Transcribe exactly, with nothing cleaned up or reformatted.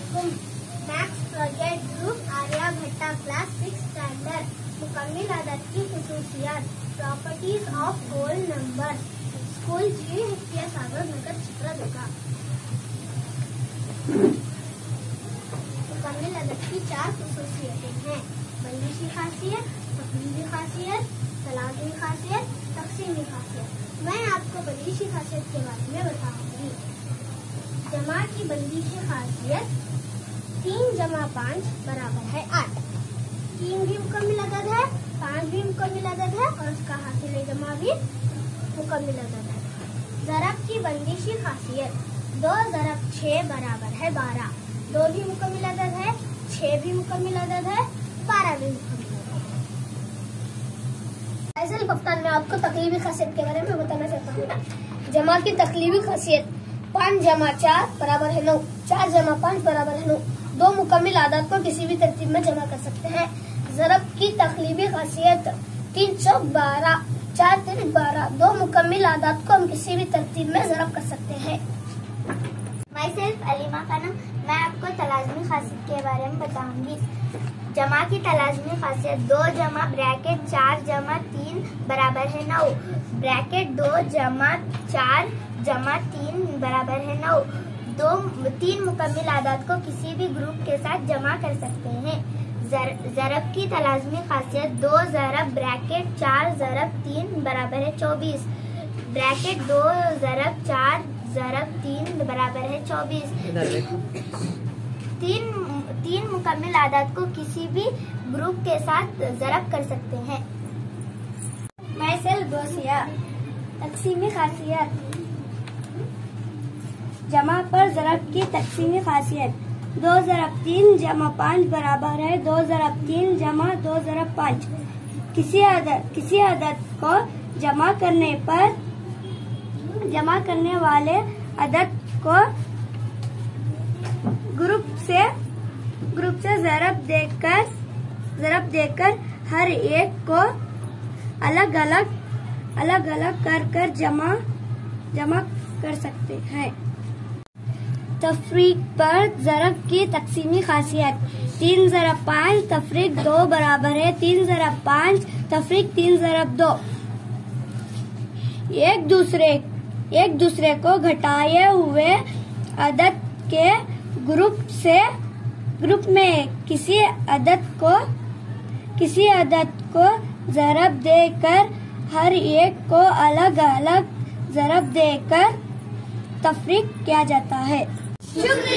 अस्सलामुअलैकुम। Maths project group Aryabhatta class six standard. मुकम्मिल अदद की खुसूसियात, properties of whole number. School जी हिफ्तिया सागर नगर चित्रदुर्गा। मुकम्मिल अदद की चार खुसूसियतें हैं: बंदिशी खासियत, तकलीबी खासियत, तलाज़मी खासियत, तकसीमी खासियत। मैं आपको बंदिशी खासियत के बारे में बताऊंगी। जमा की बंदिशी खासियत, तीन जमा पाँच बराबर है आठ। तीन भी मुकम्मिल अदद है, पाँच भी मुकम्मिल अदद है और उसका हासिल जमा भी मुकम्मिल अदद है। ज़रब की बंदिशी खासियत, दो ज़रब छह बराबर है बारह। दो भी मुकम्मिल अदद है, छह भी मुकम्मिल अदद है, बारह भी मुकम्मिल अदद है। ऐसे कफ्तान में आपको तकलीबी खासियत के बारे में बताना चाहता हूँ। जमा की तकलीबी खासियत, पाँच जमा चार बराबर है नौ। चार जमा पाँच बराबर है नौ। दो मुकम्मिल आदात को किसी भी तरतीब में जमा कर सकते हैं। ज़रब की तकलीबी खासियत, तीन सौ बारह, चार तीन बारह। दो मुकम्मिल आदात को हम किसी भी तरतीब में ज़रब कर सकते हैं। Myself Alima Khanam. मैं आपको तलाज़मी खासियत के बारे में बताऊंगी। जमा की तलाज़मी खासियत, दो जमा ब्रैकेट चार जमा तीन बराबर है नौ। ब्रैकेट दो जमा चार जमा तीन बराबर है नौ। दो तीन मुकम्मिल आदात को किसी भी ग्रुप के साथ जमा कर सकते हैं। जर, ज़रब की तलाज़मी खासियत, दो ज़रब ब्रैकेट चार ज़रब तीन बराबर है चौबीस। ब्रैकेट दो ज़रब चार ज़रब तीन बराबर है चौबीस। तीन तीन मुकम्मिल आदात को किसी भी ग्रुप के साथ ज़रब कर सकते हैं। मैसेल गोसिया। तकसीमी खासियत, जमा पर ज़रब की तकसीमी खासियत, दो ज़रब तीन जमा पाँच बराबर है दो ज़रब तीन जमा दो ज़रब पाँच। किसी अदद किसी अदद को जमा करने पर जमा करने वाले अदद को ग्रुप से ग्रुप से ज़रब देकर ज़रब देकर हर एक को अलग अलग अलग अलग कर कर जमा जमा कर सकते हैं। तफरीक पर ज़रब की तकसीमी खासियत, तीन ज़रब पाँच तफरीक दो बराबर है तीन ज़रब पाँच तफरीक तीन ज़रब दो। एक दूसरे एक दूसरे को घटाए हुए अदद के ग्रुप से ग्रुप में किसी अदद को किसी अदद को ज़रब देकर हर एक को अलग अलग ज़रब देकर तफरीक किया जाता है। शुक्रिया।